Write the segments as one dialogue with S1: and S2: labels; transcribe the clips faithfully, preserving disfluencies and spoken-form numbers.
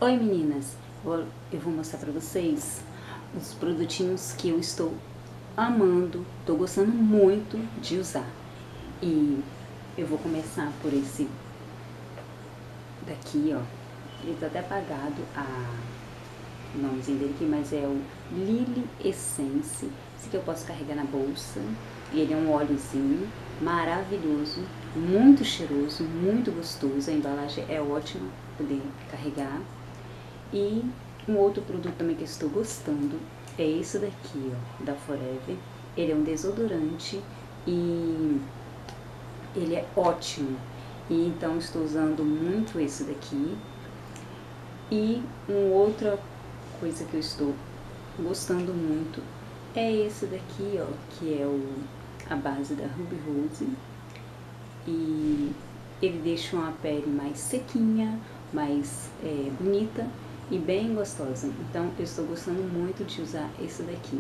S1: Oi meninas, eu vou mostrar pra vocês os produtinhos que eu estou amando, tô gostando muito de usar. E eu vou começar por esse daqui, ó. Ele tá até apagado a... o nomezinho dele aqui, mas é o Lily Essence. Esse aqui eu posso carregar na bolsa. E ele é um óleozinho maravilhoso, muito cheiroso, muito gostoso. A embalagem é ótima pra poder carregar. E um outro produto também que eu estou gostando é esse daqui, ó, da Forever. Ele é um desodorante e ele é ótimo. E então estou usando muito esse daqui. E uma outra coisa que eu estou gostando muito é esse daqui, ó, que é o, a base da Ruby Rose. E ele deixa uma pele mais sequinha, mais é, bonita e bem gostosa. Então eu estou gostando muito de usar esse daqui.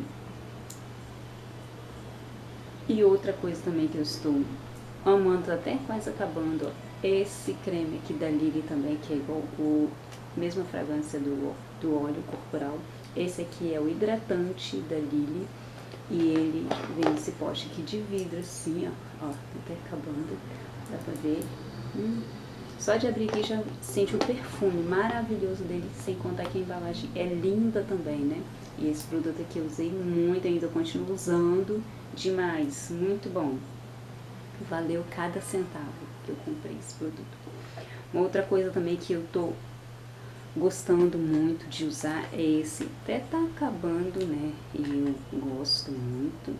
S1: E outra coisa também que eu estou amando, até quase acabando, ó, esse creme aqui da Lily também, que é igual o mesma fragrância do, do óleo corporal. Esse aqui é o hidratante da Lily e ele vem nesse pote aqui de vidro assim, ó, ó, tá até acabando, dá pra ver. Hum. Só de abrir aqui já sente o perfume maravilhoso dele, sem contar que a embalagem é linda também, né? E esse produto aqui eu usei muito, ainda continuo usando demais, muito bom. Valeu cada centavo que eu comprei esse produto. Uma outra coisa também que eu tô gostando muito de usar é esse, até tá acabando, né? E eu gosto muito.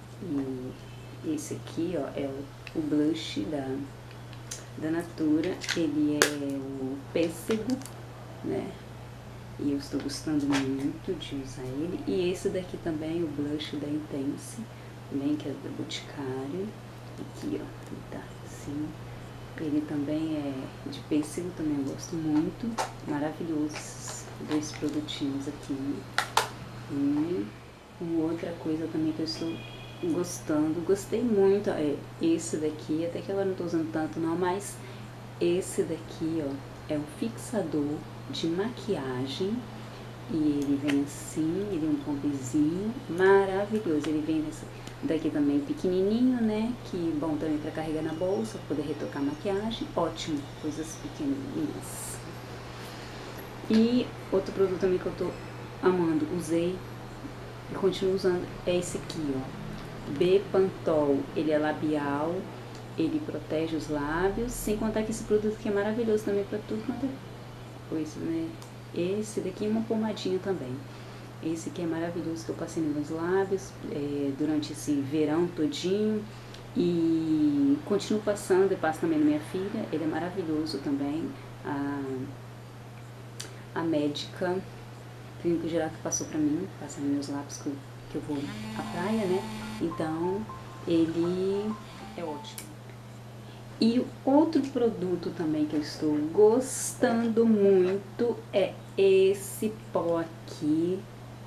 S1: E esse aqui, ó, é o, o blush da... da Natura, ele é o pêssego, né? E eu estou gostando muito de usar ele. E esse daqui também, o blush da Intense, também, que é do Boticário. Aqui, ó, ele tá assim. Ele também é de pêssego, também eu gosto muito. Maravilhoso esses dois produtinhos aqui. E uma outra coisa também que eu estou gostando, gostei muito, é esse daqui, até que agora não tô usando tanto não, mas esse daqui, ó, é um fixador de maquiagem e ele vem assim, ele é um combizinho maravilhoso, ele vem nessa daqui também pequenininho, né, que bom também para carregar na bolsa, poder retocar a maquiagem, ótimo, coisas pequenininhas. E outro produto também que eu tô amando, usei e continuo usando, é esse aqui, ó. Bepantol, ele é labial, ele protege os lábios, sem contar que esse produto aqui é maravilhoso também para tudo quanto é coisa, né? Esse daqui é uma pomadinha também. Esse aqui é maravilhoso que eu passei nos meus lábios é, durante esse verão todinho e continuo passando e passo também na minha filha. Ele é maravilhoso também. A, a médica Clínico Geral que passou pra mim, passa nos meus lábios que eu, que eu vou à praia, né? Então, ele é ótimo. E outro produto também que eu estou gostando muito é esse pó aqui,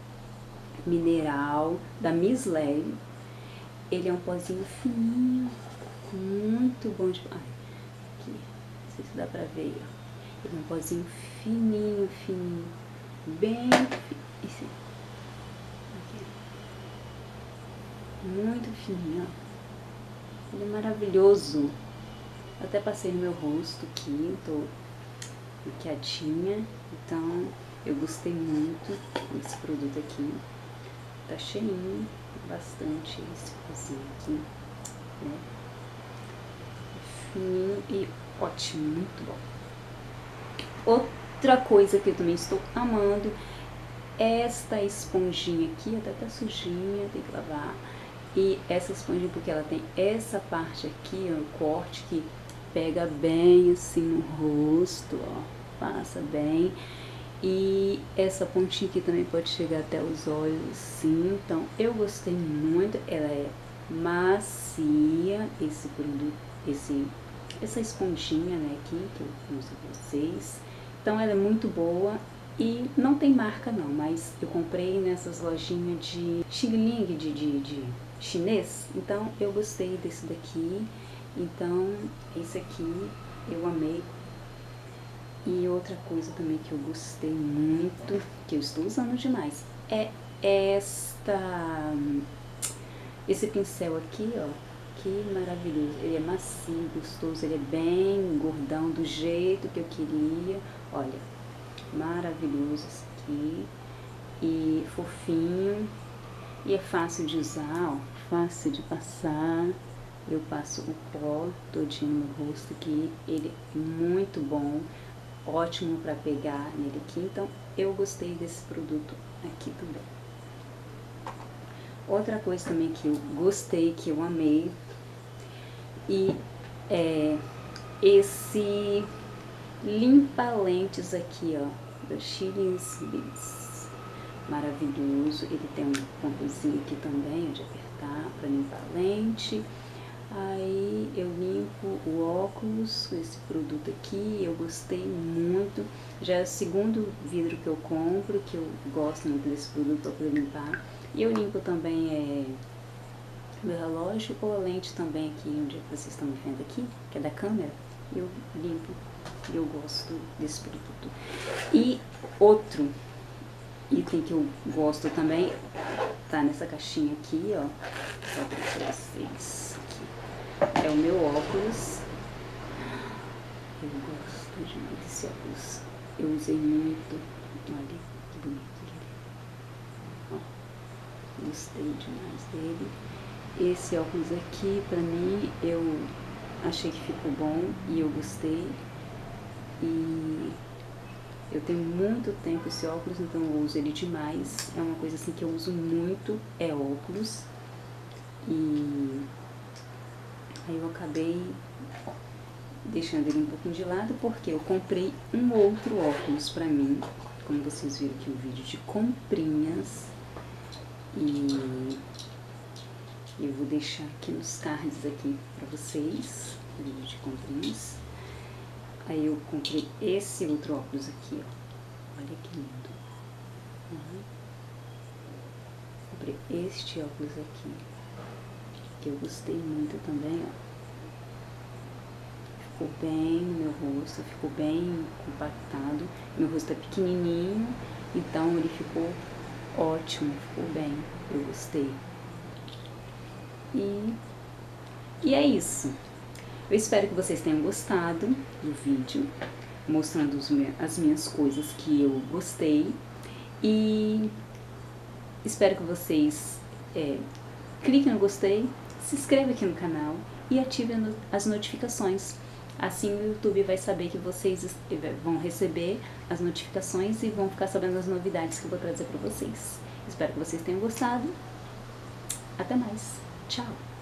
S1: mineral, da Miss Leve. Ele é um pozinho fininho, muito bom de... Ai, aqui, não sei se dá pra ver, ó. Ele é um pozinho fininho, fininho, bem fininho. Muito fininho, ó. Ele é maravilhoso. Até passei no meu rosto aqui, tô maquiadinha. Então, eu gostei muito desse produto aqui. Tá cheinho, bastante esse pozinho aqui, né? Fininho e ótimo, muito bom. Outra coisa que eu também estou amando, esta esponjinha aqui, até tá sujinha, tem que lavar. E essa esponjinha, porque ela tem essa parte aqui, ó, o corte que pega bem assim no rosto, ó, passa bem. E essa pontinha aqui também pode chegar até os olhos, assim. Então, eu gostei muito. Ela é macia, esse produto, esse, essa esponjinha, né, aqui, que eu mostro pra vocês. Então, ela é muito boa. E não tem marca não, mas eu comprei nessas lojinhas de Xing Ling, de, de, de chinês. Então eu gostei desse daqui. Então esse aqui eu amei. E outra coisa também que eu gostei muito, que eu estou usando demais, é esta, esse pincel aqui, ó, que maravilhoso. Ele é macio, gostoso, ele é bem gordão, do jeito que eu queria. Olha, maravilhoso esse aqui, e fofinho, e é fácil de usar, ó, fácil de passar. Eu passo o pó todinho no rosto aqui, ele é muito bom, ótimo para pegar nele aqui, então eu gostei desse produto aqui também. Outra coisa também que eu gostei, que eu amei, e é esse limpa-lentes aqui, ó, da Chilins Beads, maravilhoso. Ele tem um pontozinho aqui também, de apertar para limpar a lente. Aí eu limpo o óculos com esse produto aqui, eu gostei muito. Já é o segundo vidro que eu compro, que eu gosto muito desse produto para poder limpar. E eu limpo também é, meu relógio ou a lente também aqui, onde vocês estão me vendo aqui, que é da câmera. Eu limpo, eu gosto desse produto. E outro item que eu gosto também, tá nessa caixinha aqui, ó, só para vocês. É o meu óculos. Eu gosto demais desse óculos. Eu usei muito. Olha que bonito ele. Ó, gostei demais dele. Esse óculos aqui, pra mim, eu achei que ficou bom e eu gostei. E eu tenho muito tempo esse óculos, então eu uso ele demais. É uma coisa assim que eu uso muito, é óculos. E aí eu acabei deixando ele um pouquinho de lado, porque eu comprei um outro óculos pra mim, como vocês viram aqui o vídeo de comprinhas, e eu vou deixar aqui nos cards aqui pra vocês, o vídeo de comprinhas. Aí eu comprei esse outro óculos aqui, ó, olha que lindo. Uhum. Comprei este óculos aqui, que eu gostei muito também, ó. Ficou bem no meu rosto, ficou bem compactado. Meu rosto é pequenininho, então ele ficou ótimo, ficou bem, eu gostei. E, e é isso. Eu espero que vocês tenham gostado do vídeo, mostrando os me- as minhas coisas que eu gostei. E espero que vocês é, cliquem no gostei, se inscrevam aqui no canal e ativem as notificações. Assim o YouTube vai saber que vocês vão receber as notificações e vão ficar sabendo as novidades que eu vou trazer para vocês. Espero que vocês tenham gostado. Até mais. Tchau!